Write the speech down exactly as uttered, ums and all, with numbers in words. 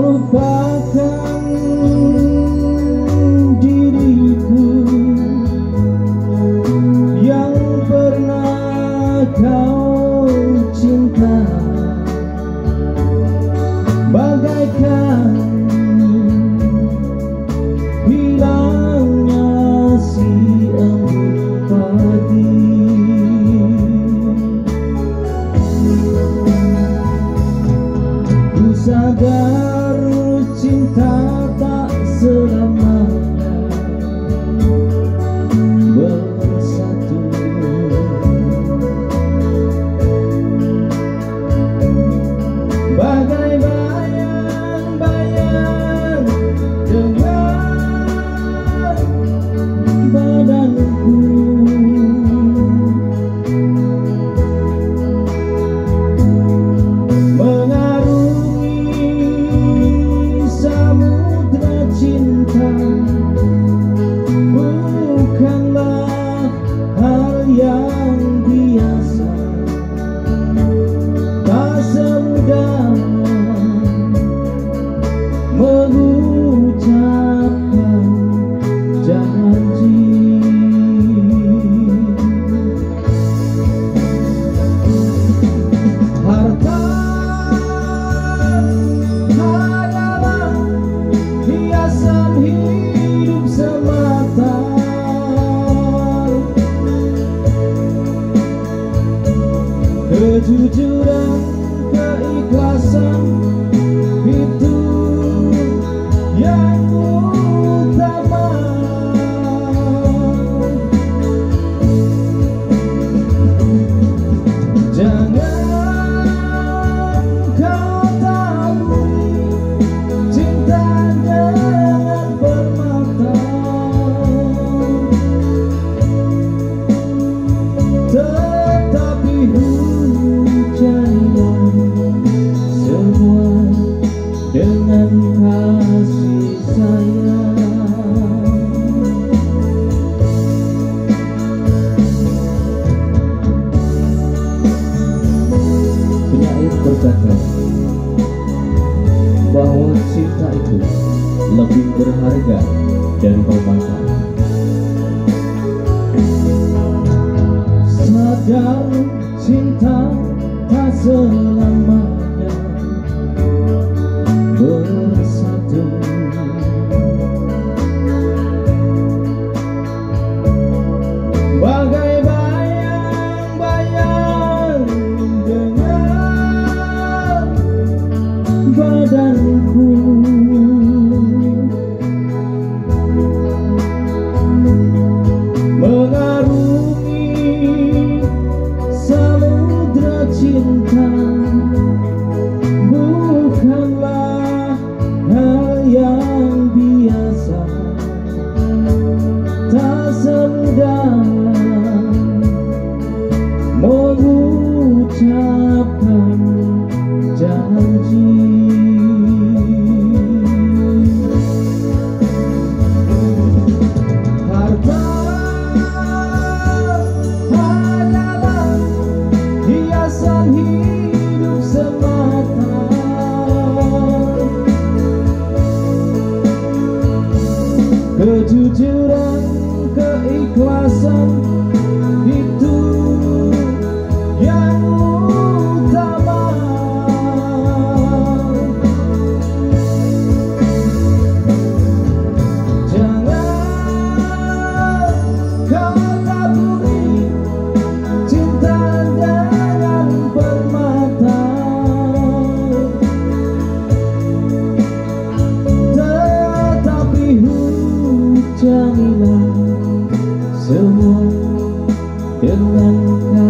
lupakan diriku yang pernah kau cinta, bagaikan hilangnya si embun pagi. Ku sadar cinta tak selamanya bersatu, bagai bayang-bayang dengan badanku. Mengarungi samudra cinta bukanlah hal yang biasa, tak semudah mengucapkan janji. Harta adalah hiasan hidup semata, kejujuran, keikhlasan itu yang utama. Jangan kau taburi cinta dengan permata, tetapi hujanilah semua dengan kasih sayang. Penyair berkata bahwa cinta itu lebih berharga dari permata. Sadar cinta tak selamanya bersatu, bagai bayang-bayang dengan badanku. Mengarungi samudra cinta bukanlah hal yang biasa, tak semudah mengucapkan janji. Harta adalah hiasan hidup semata, kejujuran, keikhlasan itu yang utama. Jangan kau taburi cinta dengan permata, tetapi hujanilah semua dengan